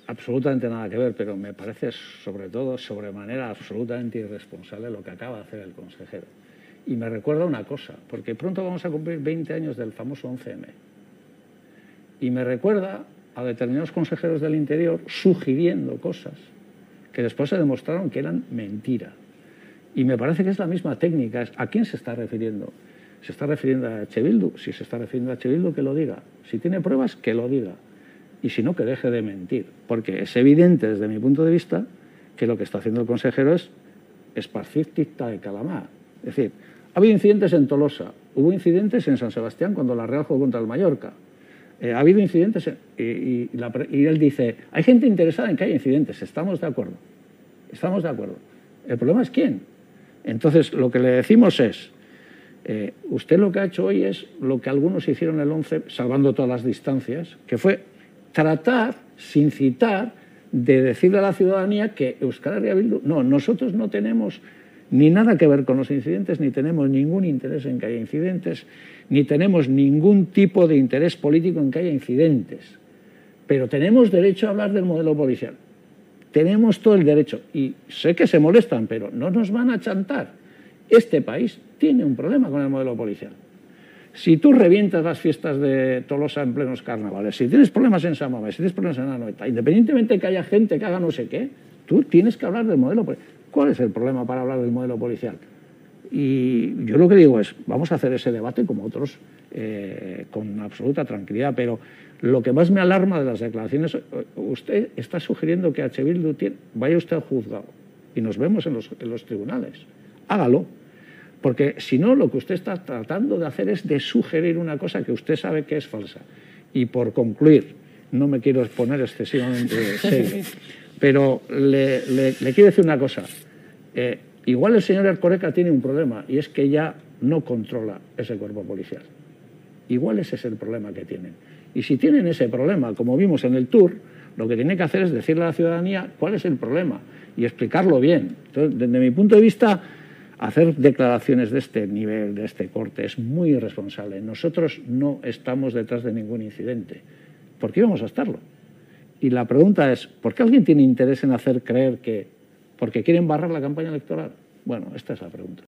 absolutamente nada que ver, pero me parece sobre todo, sobremanera, absolutamente irresponsable lo que acaba de hacer el consejero. Y me recuerda una cosa, porque pronto vamos a cumplir 20 años del famoso 11M. Y me recuerda a determinados consejeros del Interior sugiriendo cosas que después se demostraron que eran mentira. Y me parece que es la misma técnica. ¿A quién se está refiriendo? ¿Se está refiriendo a H. Bildu? Si se está refiriendo a H. Bildu, que lo diga. Si tiene pruebas, que lo diga. Y si no, que deje de mentir. Porque es evidente, desde mi punto de vista, que lo que está haciendo el consejero es esparcir tinta de calamar. Es decir, ha habido incidentes en Tolosa, hubo incidentes en San Sebastián cuando la Real jugó contra el Mallorca. Ha habido incidentes y él dice, hay gente interesada en que haya incidentes, estamos de acuerdo. Estamos de acuerdo. El problema es quién. Entonces, lo que le decimos es, usted lo que ha hecho hoy es lo que algunos hicieron el 11, salvando todas las distancias, que fue tratar, sin citar, de decirle a la ciudadanía que Euskal Herria Bildu, no, nosotros no tenemos ni nada que ver con los incidentes, ni tenemos ningún interés en que haya incidentes, ni tenemos ningún tipo de interés político en que haya incidentes. Pero tenemos derecho a hablar del modelo policial. Tenemos todo el derecho. Y sé que se molestan, pero no nos van a chantar. Este país tiene un problema con el modelo policial. Si tú revientas las fiestas de Tolosa en plenos carnavales, si tienes problemas en San Mamés, si tienes problemas en Anoeta, independientemente de que haya gente que haga no sé qué, tú tienes que hablar del modelo policial. ¿Cuál es el problema para hablar del modelo policial? Y yo lo que digo es, vamos a hacer ese debate como otros con absoluta tranquilidad, pero lo que más me alarma de las declaraciones, usted está sugiriendo que H. Bildu vaya usted al juzgado y nos vemos en los tribunales. Hágalo, porque si no, lo que usted está tratando de hacer es de sugerir una cosa que usted sabe que es falsa. Y por concluir, no me quiero exponer excesivamente serio, pero le quiero decir una cosa. Igual el señor Erkoreka tiene un problema y es que ya no controla ese cuerpo policial. Igual ese es el problema que tienen. Y si tienen ese problema, como vimos en el tour, lo que tiene que hacer es decirle a la ciudadanía cuál es el problema y explicarlo bien. Entonces, desde mi punto de vista, hacer declaraciones de este nivel, de este corte, es muy irresponsable. Nosotros no estamos detrás de ningún incidente. ¿Por qué íbamos a estarlo? Y la pregunta es, ¿por qué alguien tiene interés en hacer creer que porque quieren barrar la campaña electoral? Bueno, esta es la pregunta.